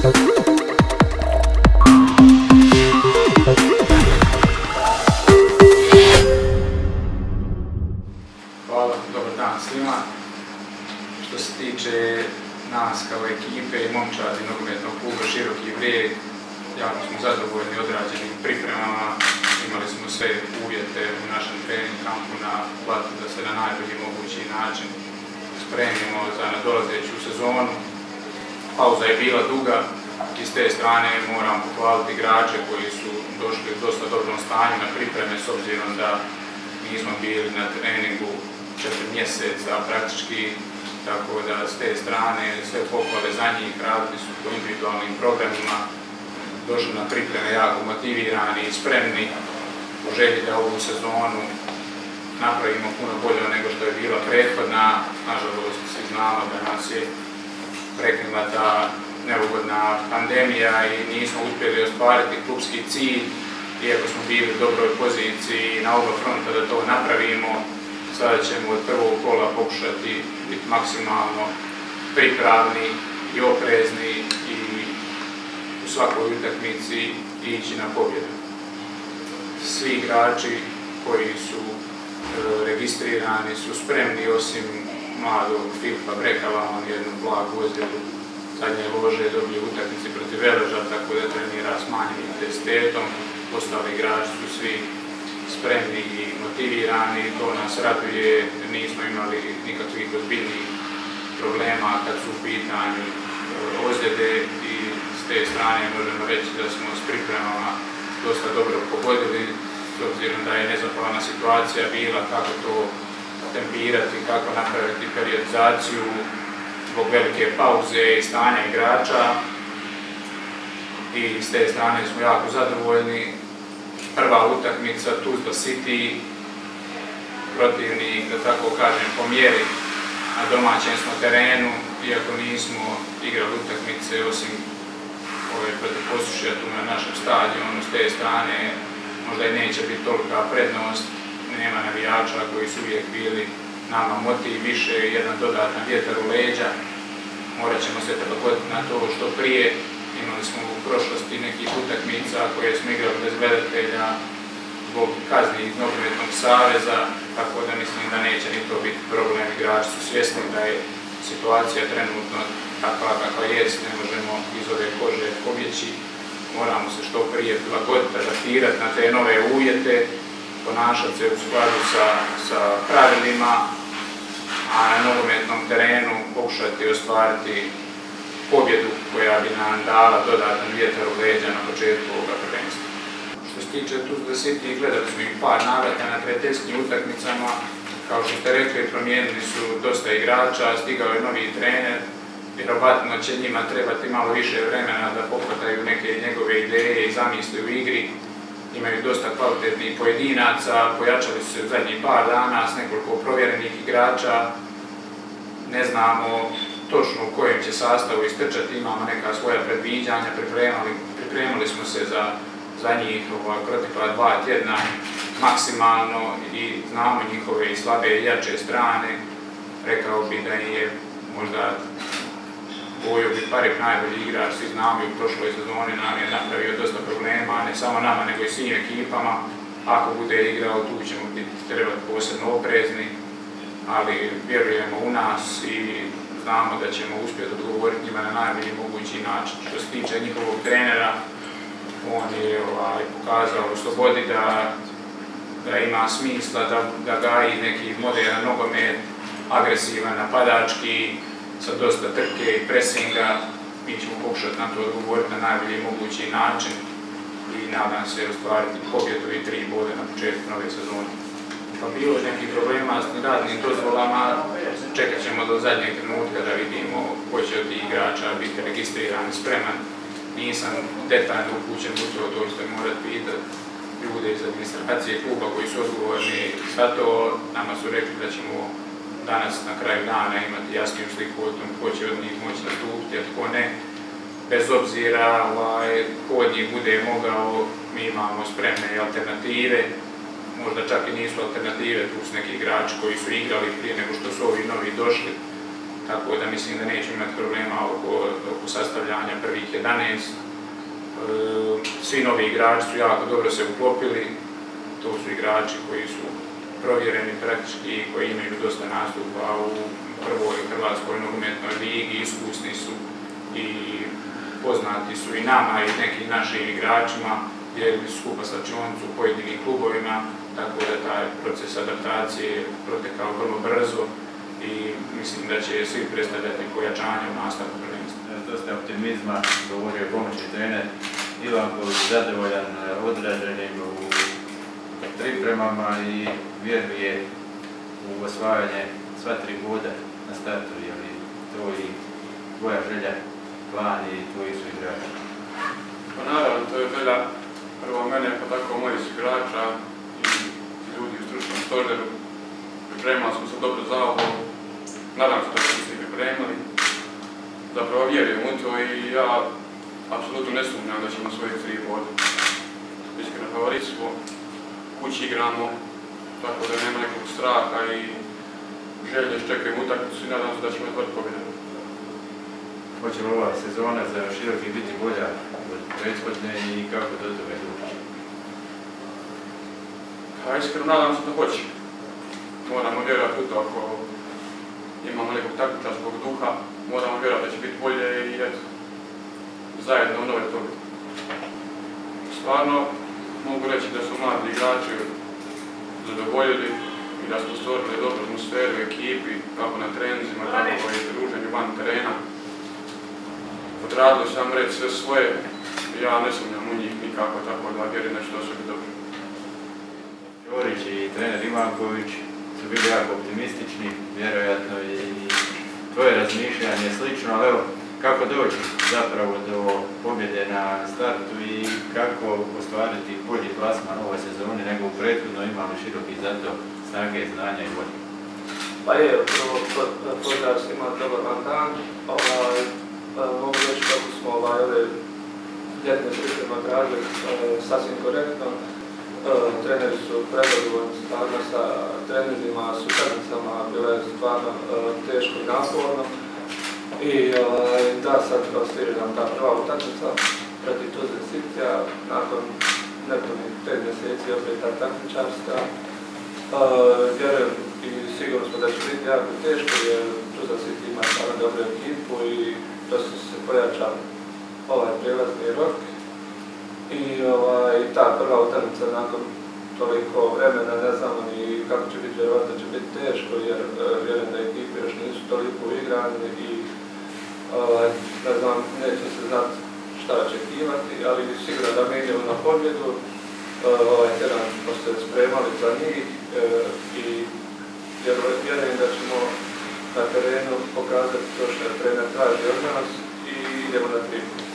Hvala, dobar dan svima. Što se tiče nas kao ekipe i momčadi nogometnog kluba Široki Brijeg, jako smo zadovoljni odrađenim pripremama. Imali smo sve uvjete u našem trening kampu na platu da se na najbolji mogući način spremimo za nadolazeću sezonu. Pauza je bila duga i s te strane moram pohvaliti igrače koji su došli u dosta dobrom stanju na pripreme, s obzirom da nismo bili na treningu 4 mjeseca praktički, tako da s te strane sve pohvale za njih, radili su po individualnim programima, došli na pripreme jako motivirani i spremni u želji da ovu sezonu napravimo puno bolje nego što je bila prethodna. Nažalost, svi znamo da nas je prekinula ta neugodna pandemija i nismo uspjeli ostvariti klubski cilj, iako smo bili u dobroj poziciji na oba fronta da to napravimo. Sada ćemo od prvog kola pokušati biti maksimalno pripravni i oprezni i u svakoj utakmici ići na pobjedu. Svi igrači koji su registrirani su spremni, osim mladog Filipa Brekala, on jednu blagu ozljedu zadnje lože dobio u utakmici protiv Veleža, tako da trenira smanjenim intenzitetom. Ostali igrači su svi spremni i motivirani, to nas raduje, nismo imali nikakvih ozbiljnih problema kad su u pitanju ozljede i s te strane možemo reći da smo s pripremama dosta dobro pogodili, s obzirom da je nezahvalna situacija bila kako to tempirati, kako napraviti periodizaciju zbog velike pauze i stanja igrača i s te strane smo jako zadovoljni. Prva utakmica Tuzla City, protivnik, da tako kažem, po mjeri na domaćem smo terenu, iako nismo igrali utakmice osim ove protiv Posušja tu na našem stadionu, s te strane možda i neće biti tolika prednost, nema navijača koji su uvijek bili nama motiv više, jedan dodatan vjetar u leđa. Morat ćemo se prilagoditi na to što prije. Imali smo u prošlosti nekih utakmica koje smo igrali bez gledatelja zbog kazni iz Nogometnog saveza, tako da mislim da neće ni to biti problem. Igrači su svjesni da je situacija trenutno takva kakva jest, ne možemo iz ove kože pobjeći. Moramo se što prije prilagoditi, adaptirati na te nove uvjete, ponašati se u skladu sa pravilima, a na nogometnom terenu pokušati ostvariti pobjedu koja bi nam dala dodatan vjetar u leđa na početku ovoga prvenstva. Što se tiče Tuzla City, gledali smo ih par navrata na prijateljskim utakmicama. Kao što ste rekli, promijenili su dosta igrača, stigao je novi trener. Vjerovatno će njima trebati malo više vremena da pohvataju neke njegove ideje i zamisli u igri. Imaju dosta kvalitetnih pojedinaca, pojačali su se u zadnjih par dana s nekoliko provjerenih igrača. Ne znamo točno u kojem će sastavu istrčati, imamo neka svoja predviđanja, pripremali smo se za njih protekla 2 tjedna maksimalno i znamo njihove i slabe i jače strane. Rekao bi da je možda Bojo Biparik najbolji igrač, svi znamo i u prošloj sezoni nam je napravio dosta problema, ne samo nama nego i svim ekipama. Ako bude igrao, tu ćemo trebati posebno oprezni, ali vjerujemo u nas i znamo da ćemo uspjeti odgovoriti njima na najbolji mogući način. Što se tiče njihovog trenera, on je pokazao u slobodi da ima smisla da gaji neki moderan nogomet, agresivan, napadački, sa dosta trke i presinga. Mi ćemo pokušati na to odgovoriti na najbolji mogući način i nadam se ostvariti pobjedu i 3 boda na početku nove sezone. Pa bilo je nekih problema s radnim dozvolama, čekat ćemo do zadnjeg trenutka da vidimo ko će od tih igrača biti registriran i spreman. Nisam detaljno upućen u to ćete morati pitati ljude iz administracije kluba koji su odgovorni za to. Nama su rekli da ćemo danas na kraju dana imati jasniju sliku o tom ko će od njih moći nastupiti, a tko ne. Bez obzira ko od njih bude mogao, mi imamo spremne alternative. Možda čak i nisu alternative, tu su neki igrači koji su igrali prije nego što su ovi novi došli. Tako da mislim da nećemo imati problema oko sastavljanja igranja prvih 11. Svi novi igrači su jako dobro se uklopili, to su igrači koji su provjereni praktički, koji imaju dosta nastupa u prvoj hrvatskoj nogometnoj ligi, iskusni su i poznati su i nama i nekim našim igračima, dijelili su skupa slačionicu u pojedinim klubovima, tako da taj proces adaptacije je protekao vrlo brzo i mislim da će svi predstavljati pojačanje u nastavku prvenstva. Dosta optimizma govorio pomoćni trener Ivanković, zadovoljan odrađenim u pripremama i vjeruje u osvajanje sva 3 boda na startu, je li to i tvoja želja, plan i tvoji su igrači? Pa naravno, to je želja prvo mene, pa tako mojih igrača i ljudi u stručnom stožeru. Pripremali smo se dobro za ovo, nadam se da smo se pripremili. Zapravo vjerujem u to i ja apsolutno ne sumnjam da ćemo svojih 3 boda. Iskreno favorit smo, kući igramo, tako da nema nekog straha i želje čekajmo utakmicu i nadam se da ćemo izboriti pobjedu. Hoće li ova sezona za Široki biti bolja od prethodne i kako do toga doći? Pa iskreno nadam se da hoće. Moramo vjerovati u to ako imamo nekog takmičarskog duha, moramo vjerovati da će biti bolje i eto, zajedno u nove pobjede. Stvarno mogu reći da su mladi igrači zadovoljili i da smo stvorili dobru atmosferu u ekipi, kako na treninzima, tako i druženju van terena. Odradili sam reći sve svoje, ja ne sumnjam u njih nikako, tako da vjerujem da će to sve biti dobro. Ćorić i trener Ivanković su bili jako optimistični, vjerojatno i tvoje razmišljanje je slično, ali evo, kako doći zapravo do pobjede na startu i kako ostvariti bolji plasman ove sezone nego u prethodno, imali Široki za to snage, znanja i volje? Pa je, prvo pozdrav svima, dobar vam dan. Mogu reći kako smo ove ljetne pripreme odradili sasvim korektno. Treneri su prezadovoljni stvarno sa treninzima, s utakmicama, bilo je stvarno teško i naporno. I da, sad stiže nam ta prva utakmica protiv Tuzle Citya, nakon nepunih 5 mjeseci opet ta takmičarska. Vjerujem i sigurno smo da će biti jako teško jer Tuzla City ima stvarno dobru ekipu i dosta su se pojačali ovaj prijelazni rok. I ta prva utakmica nakon toliko vremena ne znamo ni kako će biti, vjerovatno će biti teško jer vjerujem da ekipe još nisu toliko uigrane i ne znam, neće se znati šta očekivati, ali sigurno da mi idemo na pobjedu. Ovaj tjedan smo se spremali za njih i vjerujem da ćemo na terenu pokazati to što trener traži od nas i idemo na 3.